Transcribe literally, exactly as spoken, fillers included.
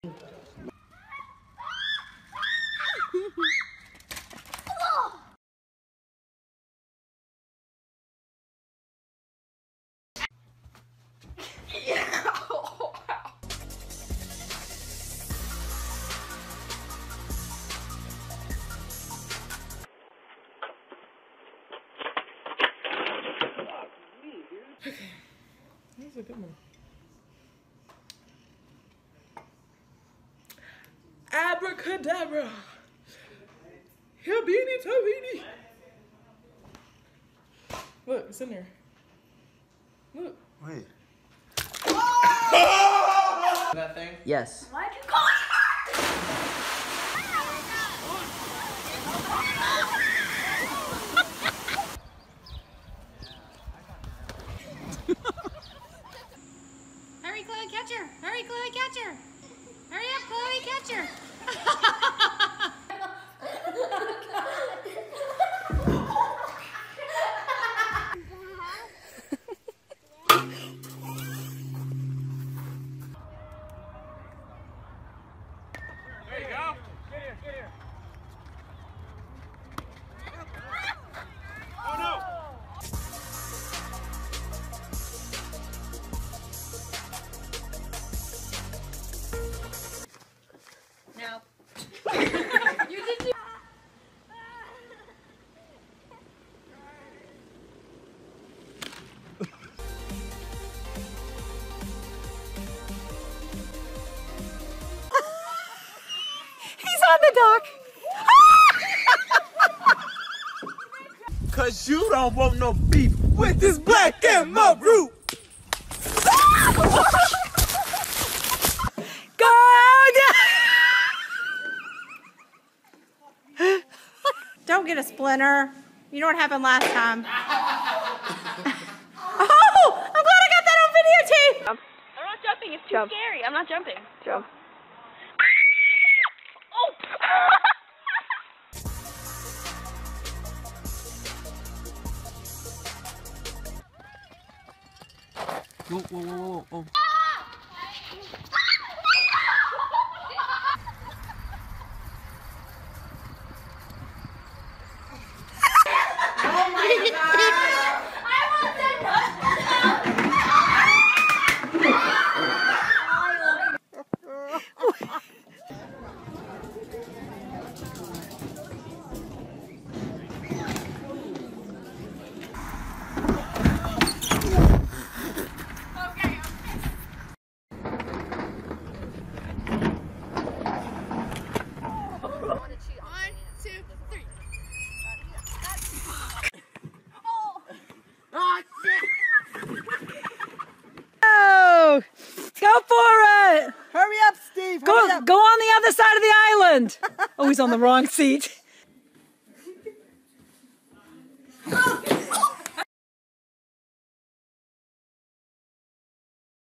Okay, that's a good one. Abracadabra. Hibini Tabini. Look, it's in there. Look. Wait. Oh! That thing? Yes. Why did you call her? Hurry, Chloe, catch her! Hurry, Chloe, catch her! Hurry up, Chloe, catch her! There you go. Get here, get here. Oh no! No. You did do He's on the dock. Cause you don't want no beef with this black and my root. Go down. Don't get a splinter. You know what happened last time. Oh, I'm glad I got that on videotape. I'm not jumping. It's too Jump. scary. I'm not jumping. Jump. Oh! Whoa, whoa, whoa, whoa, whoa. Oh, go for it. Hurry up, Steve. Go, Hurry up. go on the other side of the island. Oh, he's on the wrong seat.